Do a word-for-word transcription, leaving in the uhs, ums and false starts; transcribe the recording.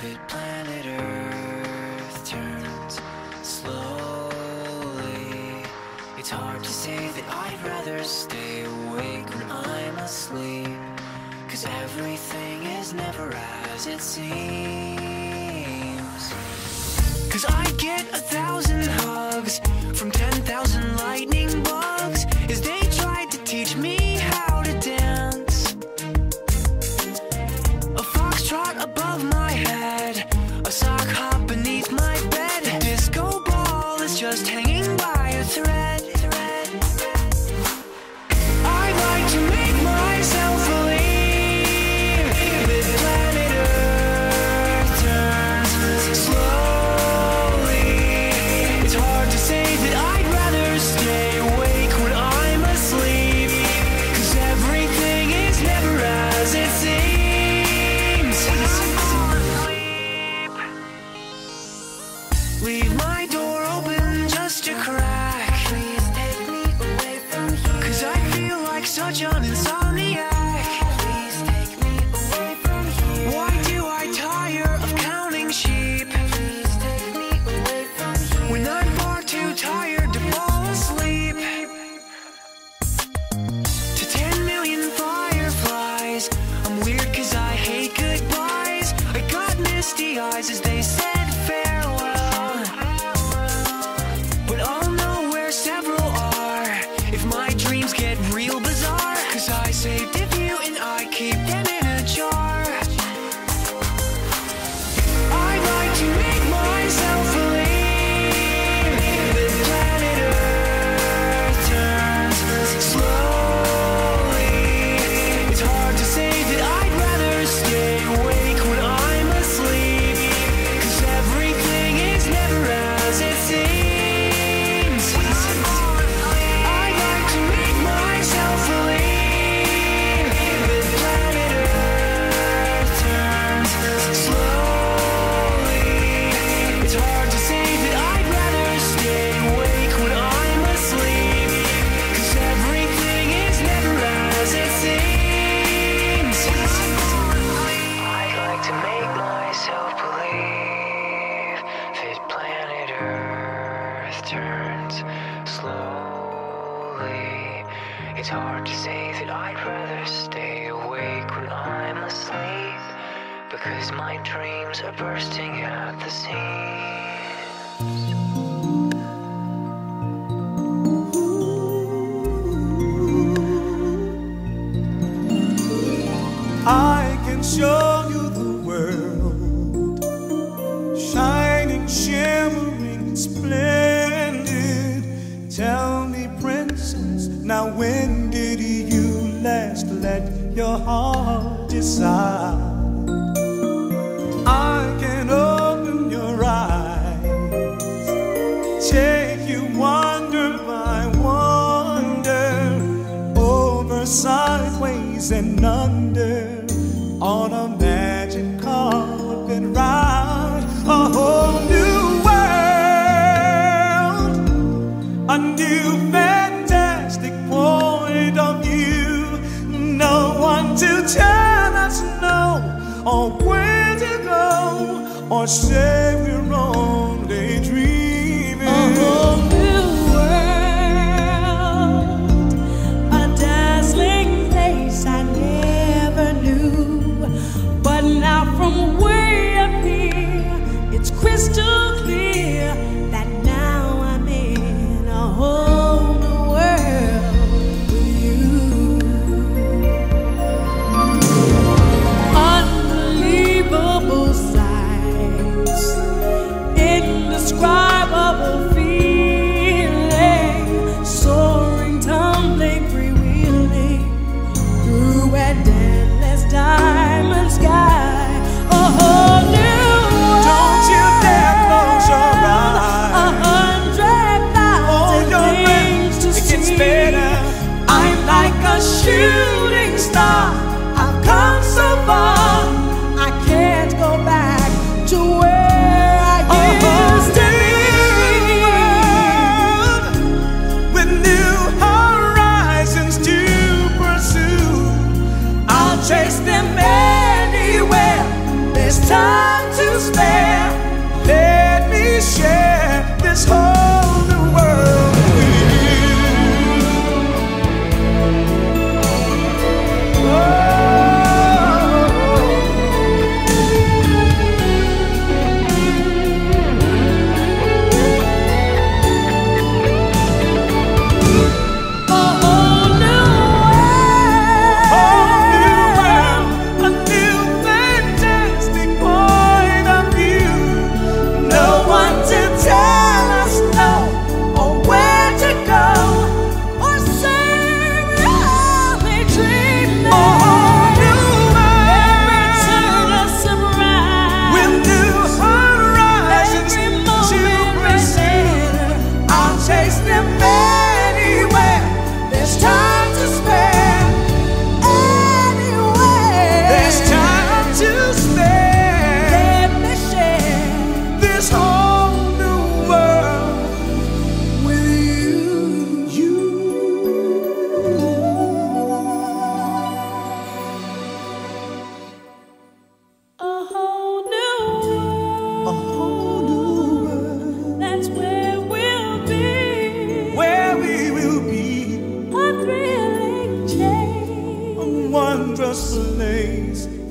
But planet Earth turns slowly. It's hard to say that I'd rather stay awake when I'm asleep, 'cause everything is never as it seems. 'Cause I get a thousand hugs from ten thousand lightning bugs as they tried to teach me how to dance. A foxtrot above my head, a sock hop beneath my bed. A disco ball is just hanging by a thread. I like to make myself believe that planet Earth turns slowly. It's hard to say that I'd rather stay awake when I'm asleep, 'cause everything is never as it seems. Leave my door open just a crack. Please take me away from here, 'cause I feel like such an insomniac. Please take me away from here. Why do I tire of counting sheep? Please take me away from here, when I'm far too tired to fall asleep. To ten million fireflies, I'm weird 'cause I hate goodbyes. I got misty eyes as they said farewell, but I'll know where several are if my dreams get real bizarre, 'cause I saved a few and I keep them in a jar. I like to make myself believe that planet Earth turns slowly. It's hard to say that I'd rather stay awake when I'm asleep, 'cause everything is never as it seems. I like to make myself believe that planet Earth turns slowly. It's hard to say that I'd rather stay awake when I'm asleep, 'cause everything is never as it seems. I'd like to make myself believe that planet Earth turns slowly. It's hard to say that I'd rather stay awake when I'm asleep, because my dreams are bursting at the seams. I can show you the world, shining, shimmering, splendid. Tell me, princess, now when did you last let your heart decide? I can open your eyes, take you wonder by wonder, over, sideways, and under, on a magic carpet ride. A whole new world, a new fantastic point of view. No one to tell us no, or where to go, or say we're only dreaming. A whole new world, a dazzling place I never knew. But now from way up here, it's crystal clear that now I'm in a whole new world with you. Unbelievable sights, indescribable feeling, soaring, tumbling, freewheeling through an endless diamond sky. A whole new world. Don't you dare close your eyes. wondrous place.